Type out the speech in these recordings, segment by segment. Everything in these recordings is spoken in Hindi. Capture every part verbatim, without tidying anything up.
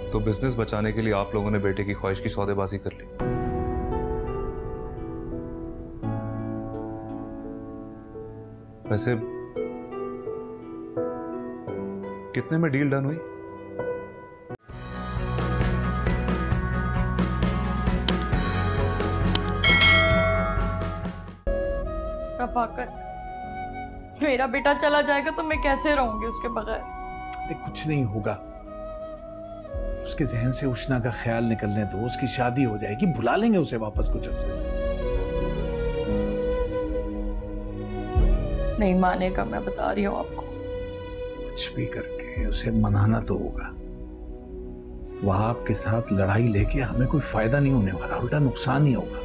तो बिजनेस बचाने के लिए आप लोगों ने बेटे की ख्वाहिश की सौदेबाजी कर ली। वैसे कितने में डील डन हुई? रफाकत, मेरा बेटा चला जाएगा तो मैं कैसे रहूंगी उसके बगैर? कुछ नहीं होगा, उसके जहन से उष्णा का ख्याल निकलने दो, उसकी शादी हो जाएगी, बुला लेंगे उसे वापस कुछ अर्से। नहीं मानेगा, मैं बता रही हूँ आपको। कुछ भी करके उसे मनाना तो होगा। वह आपके साथ लड़ाई लेके हमें कोई फायदा नहीं होने वाला, उल्टा नुकसान ही होगा।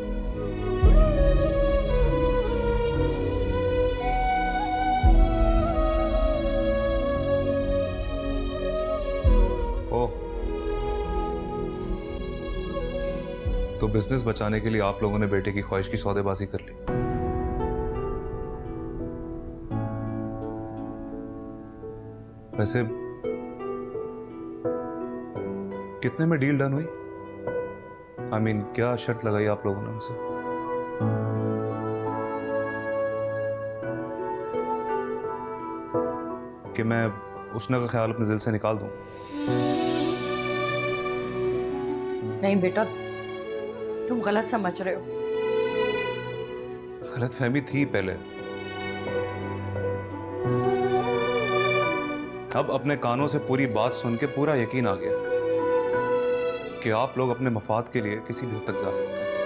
तो बिजनेस बचाने के लिए आप लोगों ने बेटे की ख्वाहिश की सौदेबाजी कर ली। वैसे कितने में डील डन हुई? आई मीन क्या शर्त लगाई आप लोगों ने उनसे? कि मैं उष्णा का ख्याल अपने दिल से निकाल दूं? नहीं बेटा, तुम गलत समझ रहे हो। गलतफहमी थी पहले, अब अपने कानों से पूरी बात सुन के पूरा यकीन आ गया कि आप लोग अपने मफाद के लिए किसी भी हद तक जा सकते हैं।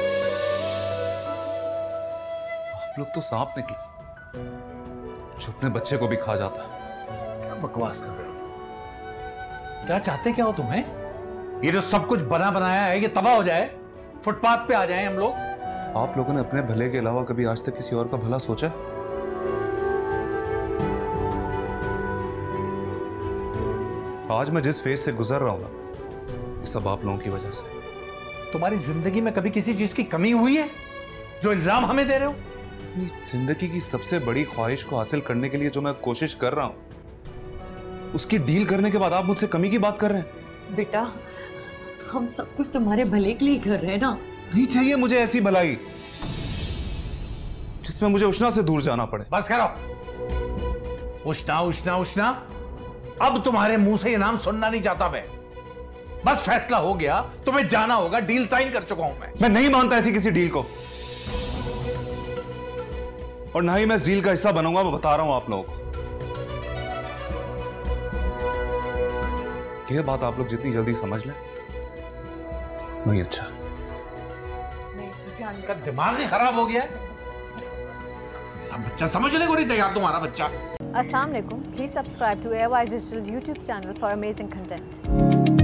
आप लोग तो सांप निकले जो अपने बच्चे को भी खा जाता है। क्या बकवास कर रहे हो? क्या चाहते क्या हो तुम्हें? ये जो सब कुछ बना बनाया है ये तबाह हो जाए, फुटपाथ पे आ जाएं हम लोग? आप लोगों ने अपने भले के अलावा कभी आज तक किसी और का भला सोचा? आज मैं जिस फेज से गुजर रहा हूं ना, ये सब आप लोगों की वजह से। तुम्हारी जिंदगी में कभी किसी चीज की कमी हुई है जो इल्जाम हमें दे रहे हो? अपनी जिंदगी की सबसे बड़ी ख्वाहिश को हासिल करने के लिए जो मैं कोशिश कर रहा हूं, उसकी डील करने के बाद आप मुझसे कमी की बात कर रहे हैं। बेटा, हम सब कुछ तुम्हारे भले के लिए कर रहे हैं ना। नहीं चाहिए मुझे ऐसी भलाई जिसमें मुझे उष्णा से दूर जाना पड़े। बस करो। उष्णा उष्णा उष्णा, अब तुम्हारे मुंह से ये नाम सुनना नहीं चाहता मैं। बस फैसला हो गया, तुम्हें जाना होगा, डील साइन कर चुका हूं मैं। मैं नहीं मानता ऐसी किसी डील को, और ना ही मैं इस डील का हिस्सा बनूंगा। मैं बता रहा हूं आप लोगों को, यह बात आप लोग जितनी जल्दी समझ लें नहीं अच्छा। नहीं सुफियान, इसका दिमाग ही खराब हो गया है। मेरा बच्चा समझने को नहीं तैयार, तुम्हारा बच्चा। Assalamu alaikum. Please subscribe to A Y Digital YouTube channel for amazing content.